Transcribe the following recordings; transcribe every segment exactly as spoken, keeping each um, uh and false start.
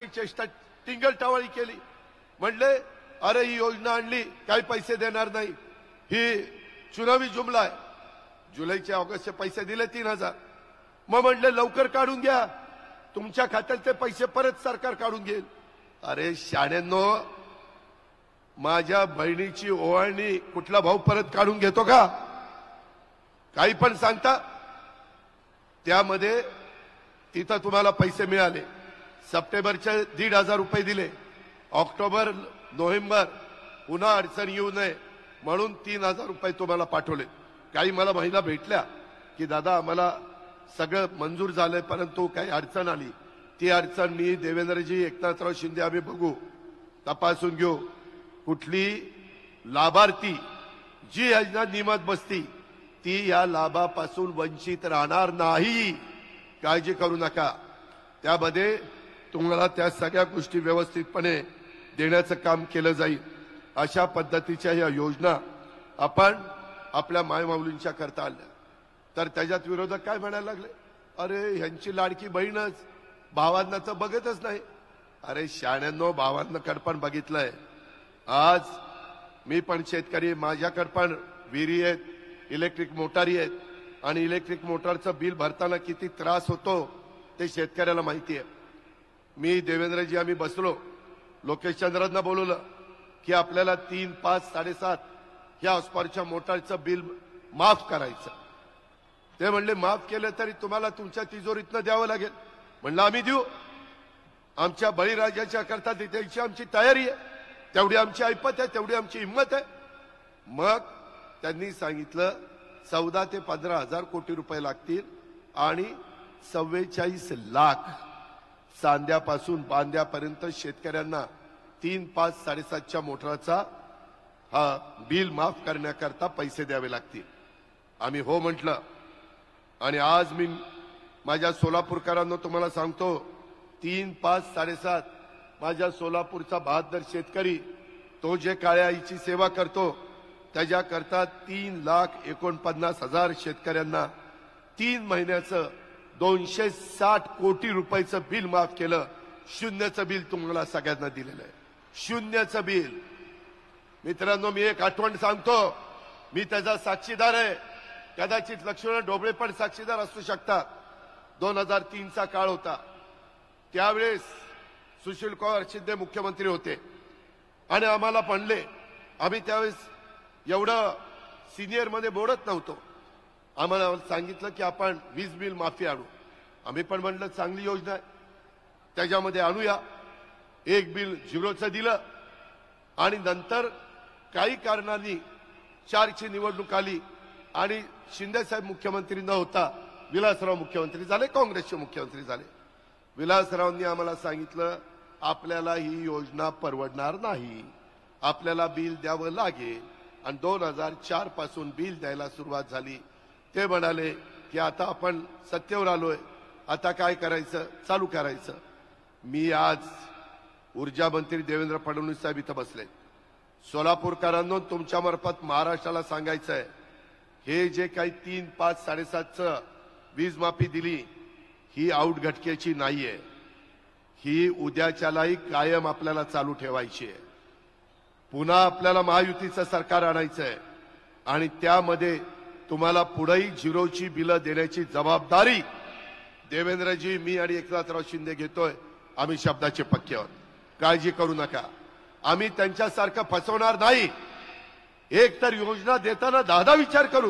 चेष्टा टिंगल टावळी केली. म्हणले अरे ही योजना आणली काही पैसे देणार नाही, ही चुनावी जुमला आहे. जुलैचे ऑगस्टचे पैसे दिले तीन हजार. मग म्हणले लवकर काढून घ्या, तुमच्या खात्यात ते पैसे परत सरकार काढून घेईल. अरे शाण्यांनो, माझ्या बहिणीची ओवाळणी कुठला भाऊ परत काढून घेतो का? काही पण सांगता. त्यामध्ये तिथं तुम्हाला पैसे मिळाले. सप्टेंबरचे दीड हजार रुपये दिले. ऑक्टोबर नोव्हेंबर पुन्हा अडचण येऊ नये म्हणून तीन हजार रुपये तुम्हाला पाठवले. काही मला महिला भेटल्या की दादा आम्हाला सगळं मंजूर झालंय परंतु काही अडचण आली. ती अडचण मी देवेंद्रजी एकनाथराव शिंदे आम्ही बघू, तपासून घेऊ. कुठली लाभार्थी जी योजना नियमात बसती ती या लाभापासून वंचित राहणार नाही. काळजी करू नका. त्यामध्ये तुम्हाला त्या सगळ्या गोष्टी व्यवस्थितपणे देण्याचं काम केलं जाईल. अशा पद्धतीच्या या योजना आपण आपल्या मायमाऊलींच्या करता आल्या. तर त्याच्यात विरोधक काय म्हणायला लागले, अरे ह्यांची लाडकी बहीणच भावांना तर बघतच नाही. अरे शाण्यांनो, भावांकडे पण बघितलंय. आज मी पण शेतकरी, माझ्याकडे पण विहिरी आहेत, इलेक्ट्रिक मोटारी आहेत आणि इलेक्ट्रिक मोटारचं बिल भरताना किती त्रास होतो ते शेतकऱ्याला माहिती आहे. मी देवेंद्रजी आम्ही बसलो, लोकेश चंद्रांना बोलवलं की आपल्याला तीन पाच साडेसात ह्या हॉर्सपॉवरच्या मोटारचं बिल माफ करायचं. ते म्हणले माफ केलं तरी तुम्हाला तुमच्या तिजोरीतनं द्यावं लागेल. म्हणलं आम्ही देऊ, आमच्या बळीराजाच्या करता द्यायची आमची तयारी आहे, तेवढी आमची ऐपत आहे, तेवढी आमची हिंमत आहे. मग त्यांनी सांगितलं चौदा ते पंधरा हजार कोटी रुपये लागतील आणि चव्वेचाळीस लाख चांद्यापासून बांद्यापर्यंत शेतकऱ्यांना तीन पाच साडेसातच्या मोटरचा हा बिल माफ करण्याकरता पैसे द्यावे लागतील. आम्ही हो म्हटलं. आणि आज मी माझ्या सोलापूरकरांना तुम्हाला सांगतो, तीन पाच साडेसात माझ्या सोलापूरचा बहादर शेतकरी, तो जे काळ्या आईची सेवा करतो त्याच्याकरता तीन लाख एकोणपन्नास हजार शेतकऱ्यांना तीन महिन्याचं दोनशे साठ कोटी रुपयाचं बिल माफ केलं. शून्याचं बिल तुम्हाला सगळ्यांना दिलेलं आहे, शून्याचं बिल. मित्रांनो, मी एक आठवण सांगतो, मी त्याचा साक्षीदार आहे. कदाचित लक्ष्मण ढोबळे पण साक्षीदार असू शकतात. दोन हजार तीनचा काळ होता. त्यावेळेस सुशील कुमार शिंदे मुख्यमंत्री होते आणि आम्हाला म्हणले, आम्ही त्यावेळेस एवढं सिनियर मध्ये बोलत नव्हतो. आम्हाला सांगितलं की आपण वीज बिल माफी आणू. आम्ही पण म्हणलं चांगली योजना आहे, त्याच्यामध्ये आणूया. एक बिल झिरोचं दिलं आणि नंतर काही कारणांनी चारची निवडणूक आली आणि शिंदेसाहेब मुख्यमंत्री न होता विलासराव मुख्यमंत्री झाले, काँग्रेसचे मुख्यमंत्री झाले. विलासरावांनी आम्हाला सांगितलं आपल्याला ही योजना परवडणार नाही, आपल्याला बिल द्यावं लागेल. आणि दोन हजार चार पासून बिल द्यायला सुरुवात झाली. ते म्हणाले की आता आपण सत्तेवर आलोय, आता काय करायचं, चालू करायचं. मी आज ऊर्जा मंत्री देवेंद्र फडणवीस साहेब इथं बसले. सोलापूरकरांनो, तुमच्या मार्फत महाराष्ट्राला सांगायचं आहे, हे जे काही तीन पाच साडेसातचं वीज माफी दिली ही आऊट घटकेची नाहीये. ही उद्याच्यालाही कायम आपल्याला चालू ठेवायची आहे. पुन्हा आपल्याला महायुतीचं सरकार आणायचं आहे आणि त्यामध्ये तुम्हाला पुढेही झिरोची बिलं देण्याची जबाबदारी देवेंद्रजी, मी आणि एकनाथराव शिंदे घेतोय. आम्ही शब्दाचे पक्के आहोत, काळजी करू नका. आम्ही त्यांच्यासारखं फसवणार नाही. एक तर योजना देताना दहा दहा विचार करू,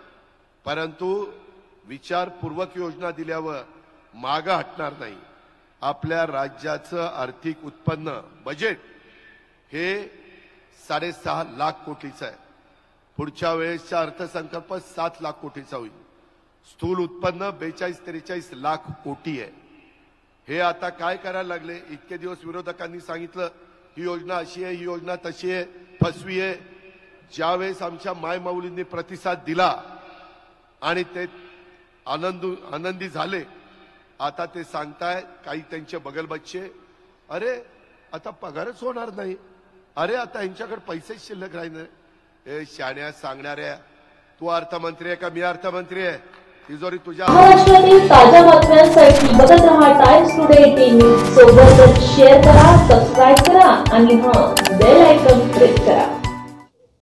परंतु विचारपूर्वक योजना दिल्यावर मागं हटणार नाही. आपल्या राज्याचं आर्थिक उत्पन्न बजेट हे साडेसहा लाख कोटीचं आहे. पुढच्या वेळेसचा अर्थसंकल्प सात लाख कोटीचा होईल. स्थूल उत्पन्न बेचाळीस त्रेचाळीस लाख कोटी आहे. हे आता काय करायला लागले, इतके दिवस विरोधकांनी सांगितलं ही योजना अशी आहे, ही योजना तशी आहे, फसवी आहे. ज्यावेळेस आमच्या मायमाऊलींनी प्रतिसाद दिला आणि ते आनंद आनंदी झाले, आता ते सांगताय काही त्यांचे बगलबच्चे, अरे आता पगारच होणार नाही, अरे आता यांच्याकडे पैसे शिल्लक राहिले. हे शाण्या सांगणाऱ्या, तू अर्थमंत्री आहे का मी अर्थमंत्री आहे? तिजोरी तुझ्या. महाराष्ट्रातील ताज्या बातम्यांसाठी बघत रहा टाइम्स टुडे टीव्ही. सोबतच शेअर करा, सबस्क्राईब करा आणि हां बेल आयकॉन